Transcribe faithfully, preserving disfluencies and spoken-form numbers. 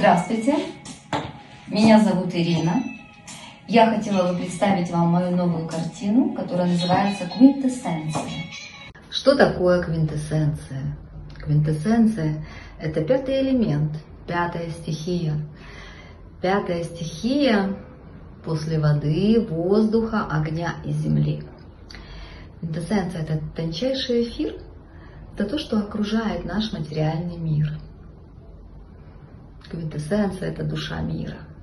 Здравствуйте, меня зовут Ирина. Я хотела бы представить вам мою новую картину, которая называется «Квинтэссенция». Что такое квинтэссенция? Квинтэссенция – это пятый элемент, пятая стихия. Пятая стихия после воды, воздуха, огня и земли. Квинтэссенция – это тончайший эфир, это то, что окружает наш материальный мир. Квинтэссенция – это душа мира.